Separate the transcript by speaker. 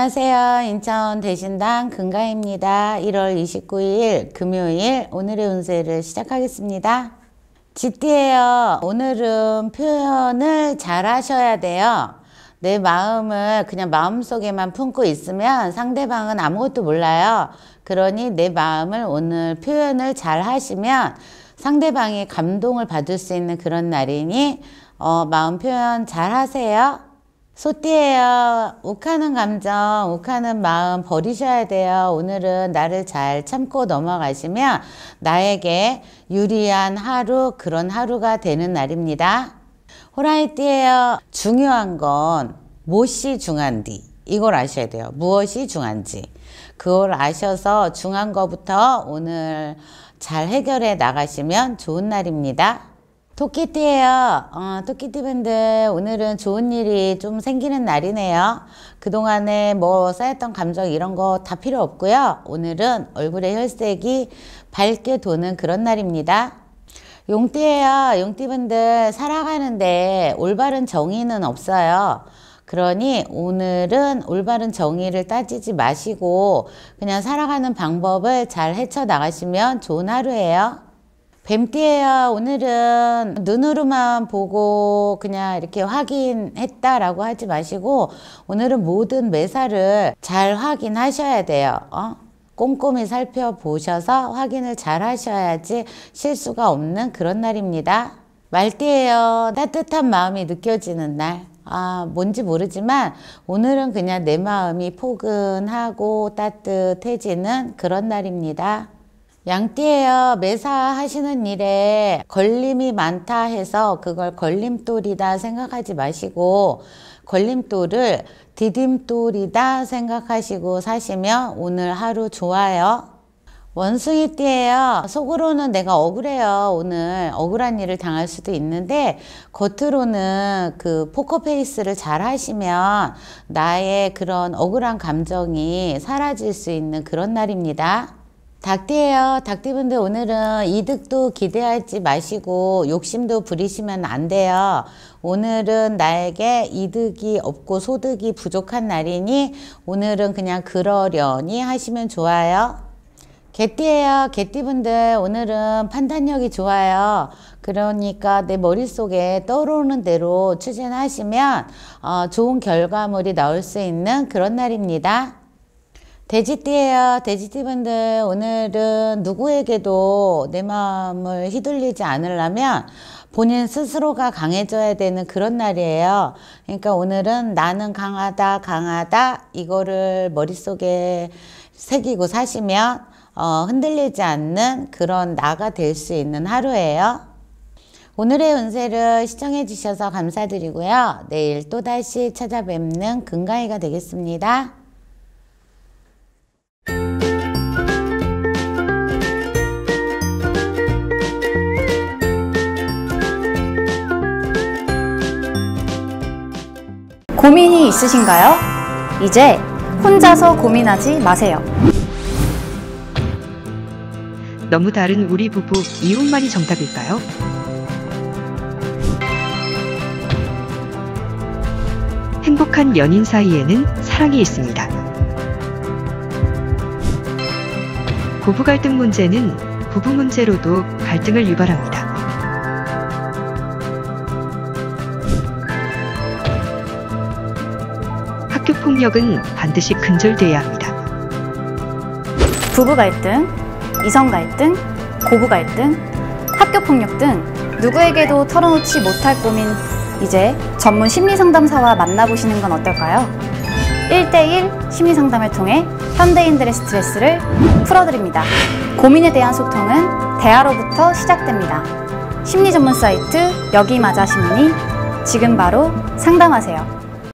Speaker 1: 안녕하세요. 인천 대신당 금가희입니다. 1월 29일 금요일 오늘의 운세를 시작하겠습니다. 쥐띠예요. 오늘은 표현을 잘 하셔야 돼요. 내 마음을 그냥 마음속에만 품고 있으면 상대방은 아무것도 몰라요. 그러니 내 마음을 오늘 표현을 잘 하시면 상대방이 감동을 받을 수 있는 그런 날이니 마음 표현 잘 하세요. 소띠예요. 욱하는 감정, 욱하는 마음 버리셔야 돼요. 오늘은 나를 잘 참고 넘어가시면 나에게 유리한 하루, 그런 하루가 되는 날입니다. 호랑이띠예요. 중요한 건 무엇이 중한디 이걸 아셔야 돼요. 무엇이 중한지 그걸 아셔서 중한 거부터 오늘 잘 해결해 나가시면 좋은 날입니다. 토끼띠예요. 토끼띠분들 오늘은 좋은 일이 좀 생기는 날이네요. 그동안에 뭐 쌓였던 감정 이런 거 다 필요 없고요. 오늘은 얼굴의 혈색이 밝게 도는 그런 날입니다. 용띠예요. 용띠분들 살아가는데 올바른 정의는 없어요. 그러니 오늘은 올바른 정의를 따지지 마시고 그냥 살아가는 방법을 잘 헤쳐나가시면 좋은 하루예요. 뱀띠예요. 오늘은 눈으로만 보고 그냥 이렇게 확인했다라고 하지 마시고 오늘은 모든 매사를 잘 확인하셔야 돼요. 꼼꼼히 살펴보셔서 확인을 잘 하셔야지 실수가 없는 그런 날입니다. 말띠예요. 따뜻한 마음이 느껴지는 날. 뭔지 모르지만 오늘은 그냥 내 마음이 포근하고 따뜻해지는 그런 날입니다. 양띠예요. 매사 하시는 일에 걸림이 많다 해서 그걸 걸림돌이다 생각하지 마시고 걸림돌을 디딤돌이다 생각하시고 사시면 오늘 하루 좋아요. 원숭이띠예요. 속으로는 내가 억울해요. 오늘 억울한 일을 당할 수도 있는데 겉으로는 그 포커페이스를 잘 하시면 나의 그런 억울한 감정이 사라질 수 있는 그런 날입니다. 닭띠예요. 닭띠분들 오늘은 이득도 기대하지 마시고 욕심도 부리시면 안 돼요. 오늘은 나에게 이득이 없고 소득이 부족한 날이니 오늘은 그냥 그러려니 하시면 좋아요. 개띠예요. 개띠분들 오늘은 판단력이 좋아요. 그러니까 내 머릿속에 떠오르는 대로 추진하시면 좋은 결과물이 나올 수 있는 그런 날입니다. 돼지띠예요. 돼지띠분들 오늘은 누구에게도 내 마음을 휘둘리지 않으려면 본인 스스로가 강해져야 되는 그런 날이에요. 그러니까 오늘은 나는 강하다 이거를 머릿속에 새기고 사시면 흔들리지 않는 그런 나가 될 수 있는 하루예요. 오늘의 운세를 시청해 주셔서 감사드리고요. 내일 또다시 찾아뵙는 금가희가 되겠습니다.
Speaker 2: 고민이 있으신가요? 이제 혼자서 고민하지 마세요.
Speaker 3: 너무 다른 우리 부부 이혼만이 정답일까요? 행복한 연인 사이에는 사랑이 있습니다. 부부 갈등 문제는 부부 문제로도 갈등을 유발합니다. 학교 폭력은 반드시 근절돼야 합니다.
Speaker 2: 부부 갈등, 이성 갈등, 고부 갈등, 학교 폭력 등 누구에게도 털어놓지 못할 고민 이제 전문 심리상담사와 만나보시는 건 어떨까요? 1대1 심리상담을 통해 현대인들의 스트레스를 풀어드립니다. 고민에 대한 소통은 대화로부터 시작됩니다. 심리 전문 사이트 여기마자 심리 지금 바로 상담하세요.